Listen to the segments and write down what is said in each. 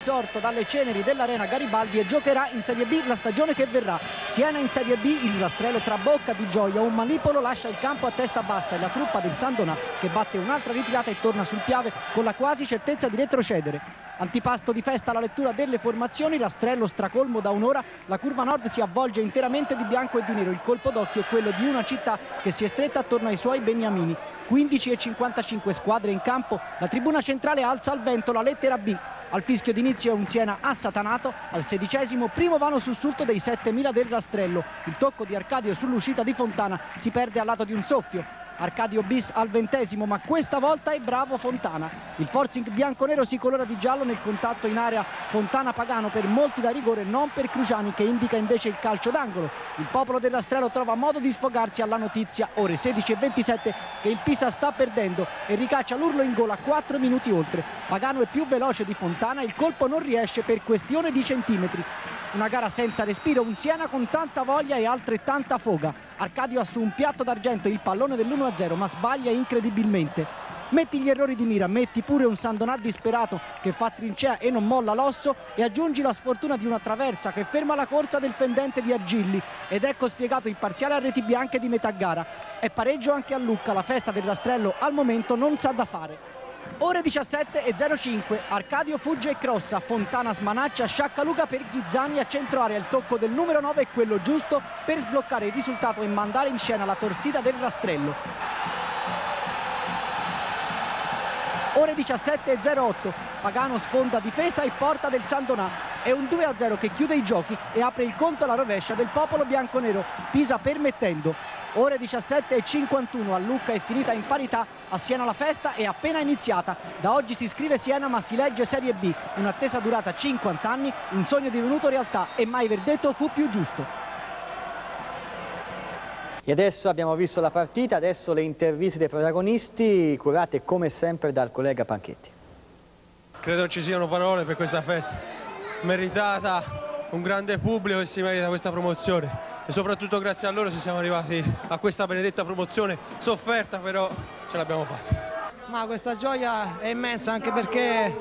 Sorto dalle ceneri dell'Arena Garibaldi e giocherà in Serie B la stagione che verrà. Siena in Serie B, il Rastrello trabocca di gioia, un manipolo lascia il campo a testa bassa e la truppa del San Donà che batte un'altra ritirata e torna sul Piave con la quasi certezza di retrocedere. Antipasto di festa alla lettura delle formazioni, Rastrello stracolmo da un'ora, la curva nord si avvolge interamente di bianco e di nero, il colpo d'occhio è quello di una città che si è stretta attorno ai suoi beniamini. 15:55 squadre in campo, la tribuna centrale alza al vento la lettera B. Al fischio d'inizio un Siena assatanato, al 16° primo vano sussulto dei 7.000 del Rastrello. Il tocco di Arcadio sull'uscita di Fontana si perde al lato di un soffio. Arcadio bis al 20°, ma questa volta è bravo Fontana. Il forcing bianconero si colora di giallo nel contatto in area Fontana-Pagano, per molti da rigore, non per Cruciani che indica invece il calcio d'angolo. Il popolo del Rastrello trova modo di sfogarsi alla notizia, ore 16:27, che il Pisa sta perdendo e ricaccia l'urlo in gola 4 minuti oltre. Pagano è più veloce di Fontana, il colpo non riesce per questione di centimetri. Una gara senza respiro, un Siena con tanta voglia e altrettanta foga. Arcadio ha su un piatto d'argento il pallone dell'1-0, ma sbaglia incredibilmente. Metti gli errori di mira, metti pure un San Donà disperato che fa trincea e non molla l'osso e aggiungi la sfortuna di una traversa che ferma la corsa del fendente di Argilli. Ed ecco spiegato il parziale a reti bianche di metà gara. È pareggio anche a Lucca, la festa del Rastrello al momento non sa da fare. Ore 17:05, Arcadio fugge e crossa, Fontana smanaccia, sciaccaluca per Ghizzani a centro area, il tocco del numero 9 è quello giusto per sbloccare il risultato e mandare in scena la torsida del Rastrello. Ore 17:08, Pagano sfonda difesa e porta del San Donà. È un 2-0 che chiude i giochi e apre il conto alla rovescia del popolo bianconero, Pisa permettendo. Ore 17:51, a Lucca è finita in parità, a Siena la festa è appena iniziata. Da oggi si scrive Siena ma si legge Serie B, un'attesa durata 50 anni, un sogno divenuto realtà e mai verdetto fu più giusto. E adesso abbiamo visto la partita, adesso le interviste dei protagonisti, curate come sempre dal collega Panchetti. Credo non ci siano parole per questa festa, meritata, un grande pubblico che si merita questa promozione e soprattutto grazie a loro ci siamo arrivati a questa benedetta promozione, sofferta però ce l'abbiamo fatta. Ma questa gioia è immensa anche perché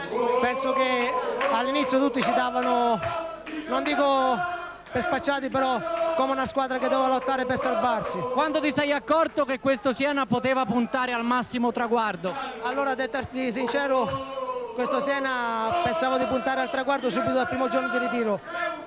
penso che all'inizio tutti ci davano, non dico per spacciati, però come una squadra che doveva lottare per salvarsi. Quando ti sei accorto che questo Siena poteva puntare al massimo traguardo? Allora, a dettarti sincero, questo Siena pensavo di puntare al traguardo subito dal primo giorno di ritiro,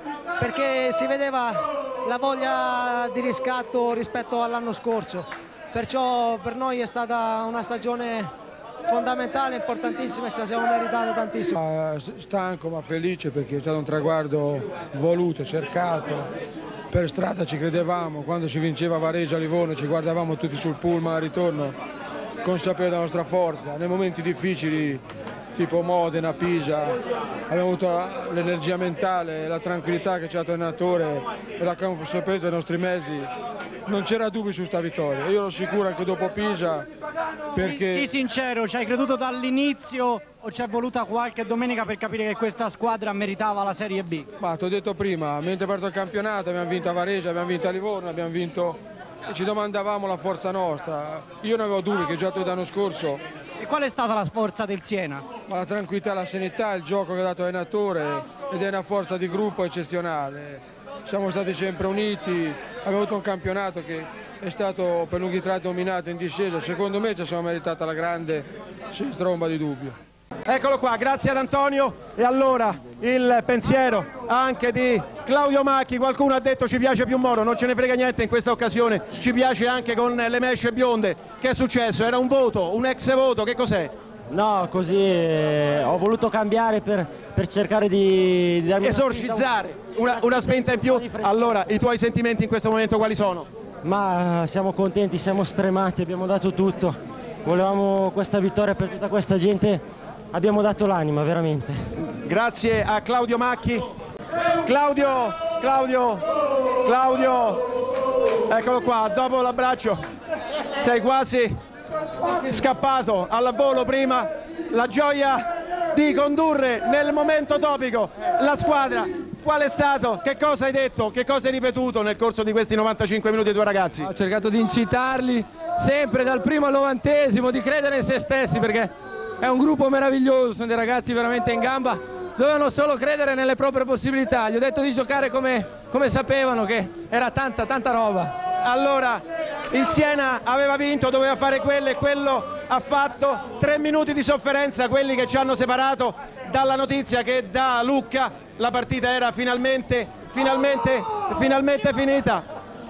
perché si vedeva la voglia di riscatto rispetto all'anno scorso. Perciò per noi è stata una stagione fondamentale, importantissima e ce la siamo meritata tantissimo. Stanco ma felice perché è stato un traguardo voluto, cercato. Per strada ci credevamo, quando si vinceva Varese a Livorno ci guardavamo tutti sul pullman al ritorno, consapevoli della nostra forza. Nei momenti difficili tipo Modena, Pisa, abbiamo avuto l'energia mentale, la tranquillità che ci ha dato l'allenatore e la consapevolezza dei nostri mezzi. Non c'era dubbio su sta vittoria, io ero sicuro anche dopo Pisa perché... Sii sincero, ci hai creduto dall'inizio o ci è voluta qualche domenica per capire che questa squadra meritava la Serie B? Ma ti ho detto prima, mentre parto il campionato abbiamo vinto a Varese, abbiamo vinto a Livorno, abbiamo vinto e ci domandavamo la forza nostra. Io non avevo dubbi che già l'anno scorso. E qual è stata la forza del Siena? Ma la tranquillità, la serenità, il gioco che ha dato l'allenatore ed è una forza di gruppo eccezionale. Siamo stati sempre uniti, abbiamo avuto un campionato che è stato per lunghi tratti dominato in discesa, secondo me ci siamo meritata la grande, senza ombra di dubbio. Eccolo qua, grazie ad Antonio. E allora il pensiero anche di Claudio Macchi. Qualcuno ha detto ci piace più Moro, non ce ne frega niente in questa occasione, ci piace anche con le mesce bionde. Che è successo? Era un voto, un ex voto, che cos'è? No, così ho voluto cambiare per cercare di darmi esorcizzare una spinta in più. Allora, i tuoi sentimenti in questo momento quali sono? Ma siamo contenti, siamo stremati, abbiamo dato tutto. Volevamo questa vittoria per tutta questa gente, abbiamo dato l'anima, veramente. Grazie a Claudio Macchi. Claudio, eccolo qua, dopo l'abbraccio sei quasi scappato al volo prima, la gioia di condurre nel momento topico la squadra. Qual è stato? Che cosa hai detto? Che cosa hai ripetuto nel corso di questi 95 minuti ai tuoi ragazzi? Ho cercato di incitarli sempre dal primo al 90°, di credere in se stessi, perché è un gruppo meraviglioso, sono dei ragazzi veramente in gamba dovevano solo credere nelle proprie possibilità. Gli ho detto di giocare come sapevano, che era tanta roba. Allora, il Siena aveva vinto, doveva fare quello e quello ha fatto. 3 minuti di sofferenza, quelli che ci hanno separato dalla notizia che da Lucca la partita era finalmente finita.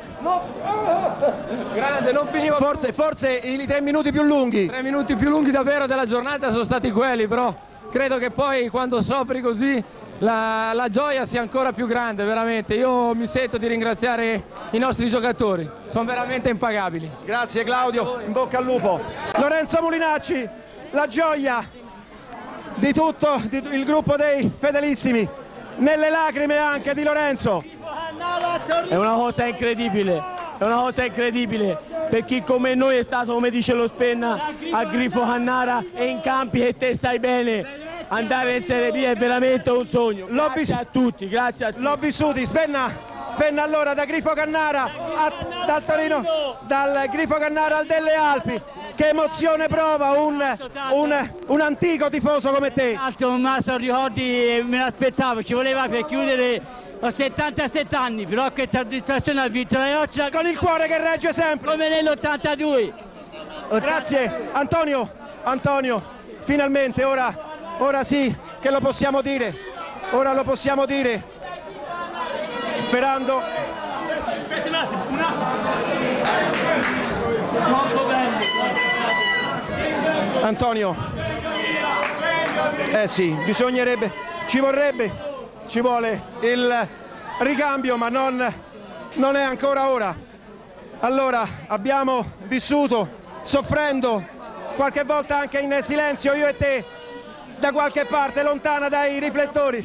Grande, non finiva. Forse i 3 minuti più lunghi. 3 minuti più lunghi davvero della giornata sono stati quelli, però credo che poi quando sopri così la gioia sia ancora più grande, veramente. Io mi sento di ringraziare i nostri giocatori, sono veramente impagabili. Grazie Claudio, in bocca al lupo. Lorenzo Mulinacci, la gioia di tutto il gruppo dei fedelissimi, nelle lacrime anche di Lorenzo. È una cosa incredibile, per chi come noi è stato, come dice lo Spenna, a Grifo Cannara e in campi e te stai bene. Andare in Serie B è veramente un sogno. Grazie a tutti, grazie a tutti. L'ho vissuti, Spenna allora da Grifo Cannara dal Torino, dal Grifo Cannara al Delle Alpi. Che emozione prova un antico tifoso come te? Ma sono ricordi, me l'aspettavo, ci voleva per chiudere. Ho 77 anni, però che soddisfazione ha vinto la Ioccia con il cuore che regge sempre. Come nell'82. Grazie Antonio, finalmente ora sì che lo possiamo dire, sperando. Antonio, sì, bisognerebbe, ci vuole il ricambio, ma non è ancora ora. Allora, abbiamo vissuto, soffrendo, qualche volta anche in silenzio, io e te, da qualche parte, lontana dai riflettori.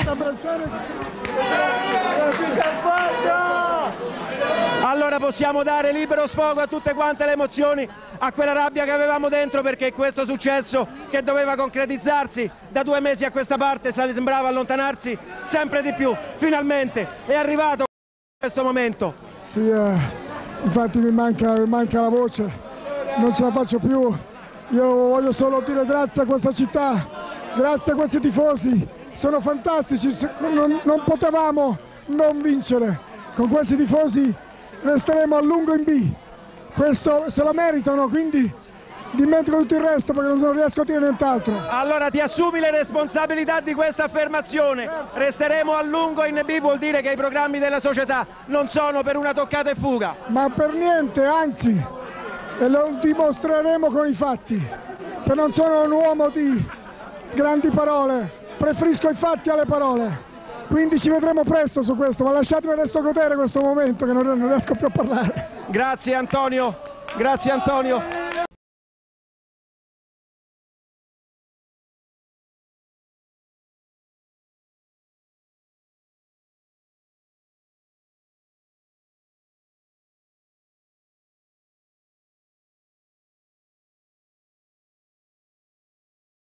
Allora possiamo dare libero sfogo a tutte quante le emozioni, a quella rabbia che avevamo dentro, perché questo successo che doveva concretizzarsi da 2 mesi a questa parte sembrava allontanarsi sempre di più. Finalmente è arrivato questo momento. Sì, infatti mi manca la voce, non ce la faccio più. Io voglio solo dire grazie a questa città, grazie a questi tifosi, sono fantastici, non potevamo non vincere. Con questi tifosi resteremo a lungo in B, questo se lo meritano, quindi dimentico tutto il resto perché non riesco a dire nient'altro. Allora ti assumi le responsabilità di questa affermazione, resteremo a lungo in B, vuol dire che i programmi della società non sono per una toccata e fuga. Ma per niente, anzi, e lo dimostreremo con i fatti, che non sono un uomo di grandi parole, preferisco i fatti alle parole. Quindi ci vedremo presto su questo, ma lasciatemi adesso godere questo momento che non riesco più a parlare. Grazie Antonio.